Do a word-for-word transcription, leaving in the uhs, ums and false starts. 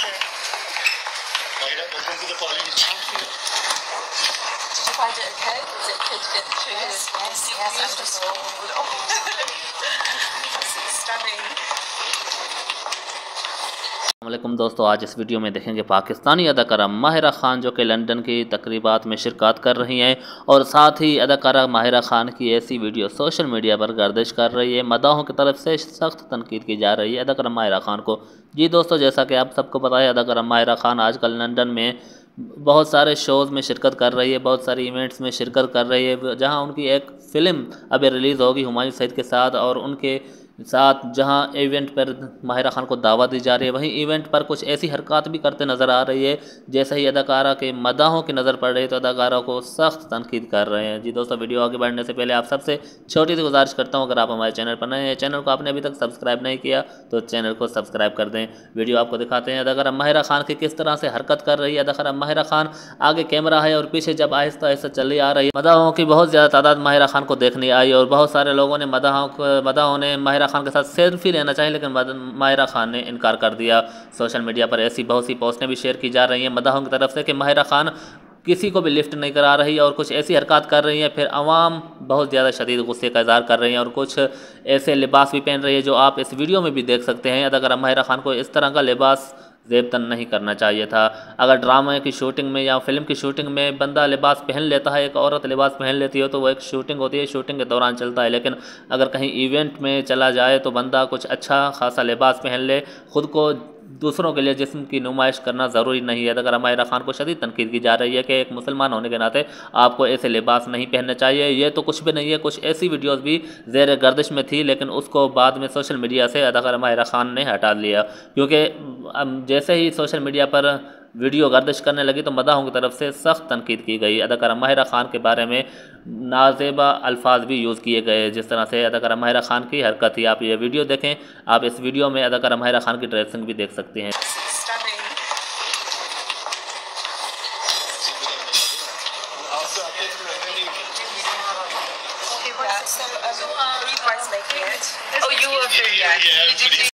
Mahira, welcome to the college. Thank you. Did you find it okay? Was it okay to get the triggers? Yes, yes, yes. I'm just stunning. अस्सलामुअलैकुम दोस्तों, आज इस video में देखेंगे पाकिस्तानी अदाकारा माहिरा ख़ान जो कि लंदन की तकरीबात में शिरकत कर रही हैं और साथ ही अदाकारा माहिरा ख़ान की ऐसी वीडियो सोशल मीडिया पर गर्दिश कर रही है। मदाहों की तरफ से सख्त तनकीद की जा रही है अदाकारा माहिरा ख़ान को। जी दोस्तों, जैसा कि आप सबको पता है, अदाकारा माहिरा ख़ान आजकल लंदन में बहुत सारे शोज़ में शिरकत कर रही है, बहुत सारी इवेंट्स में शिरकत कर रही है, जहाँ उनकी एक फ़िल्म अभी रिलीज़ होगी हुमायूं सईद के साथ, और उनके साथ जहां इवेंट पर माहिरा ख़ान को दावत दी जा रही है, वहीं इवेंट पर कुछ ऐसी हरकत भी करते नज़र आ रही है। जैसे ही अदाकारा के मदाहों की नज़र पड़ रही है तो अदाकारा को सख्त तनकीद कर रहे हैं। जी दोस्तों, वीडियो आगे बढ़ने से पहले आप सबसे छोटी सी गुजारिश करता हूं, अगर आप हमारे चैनल पर नए हैं, चैनल को आपने अभी तक सब्सक्राइब नहीं किया तो चैनल को सब्सक्राइब कर दें। वीडियो आपको दिखाते हैं अदाकारा माहिरा ख़ान की किस तरह से हरकत कर रही है। अदाकारा माहिरा ख़ान आगे कैमरा है और पीछे जब आहिस्ता आहिस्ता चली आ रही है, मदाहों की बहुत ज़्यादा तादाद माहिरा ख़ान को देखने आई और बहुत सारे लोगों ने मदाहों को मदाहों ने माहिरा ख़ान के साथ सेल्फी लेना चाहिए, लेकिन माहिरा ख़ान ने इनकार कर दिया। सोशल मीडिया पर ऐसी बहुत सी पोस्टें भी शेयर की जा रही हैं मदाहों की तरफ से कि माहिरा ख़ान किसी को भी लिफ्ट नहीं करा रही है और कुछ ऐसी हरकत कर रही है। फिर अवाम बहुत ज़्यादा शदीद गुस्से का इज़हार कर रही हैं और कुछ ऐसे लिबास भी पहन रही है जो आप इस वीडियो में भी देख सकते हैं। अदाकारा माहिरा ख़ान को इस तरह का लिबास ज़ेबतन नहीं करना चाहिए था। अगर ड्रामे की शूटिंग में या फिल्म की शूटिंग में बंदा लिबास पहन लेता है, एक औरत लिबास पहन लेती है, तो वो एक शूटिंग होती है, शूटिंग के दौरान चलता है। लेकिन अगर कहीं इवेंट में चला जाए तो बंदा कुछ अच्छा खासा लिबास पहन ले, ख़ुद को दूसरों के लिए जिस्म की नुमाइश करना ज़रूरी नहीं है। अगर माहिरा ख़ान को शदीद तनकीद की जा रही है कि एक मुसलमान होने के नाते आपको ऐसे लिबास नहीं पहनने चाहिए। ये तो कुछ भी नहीं है, कुछ ऐसी वीडियोस भी ज़ेर गर्दिश में थी, लेकिन उसको बाद में सोशल मीडिया से अदाकारा माहिरा ख़ान ने हटा लिया, क्योंकि जैसे ही सोशल मीडिया पर वीडियो गर्दिश करने लगी तो मदाहों की तरफ से सख्त तनकीद की गई। अदाकारा माहिरा ख़ान के बारे में नाजेबा अल्फाज भी यूज़ किए गए, जिस तरह से अदाकारा माहिरा ख़ान की हरकत थी। आप ये वीडियो देखें, आप इस वीडियो में अदाकारा माहिरा ख़ान की ड्रेसिंग भी देख सकते हैं। Oh, you were yeah, yeah,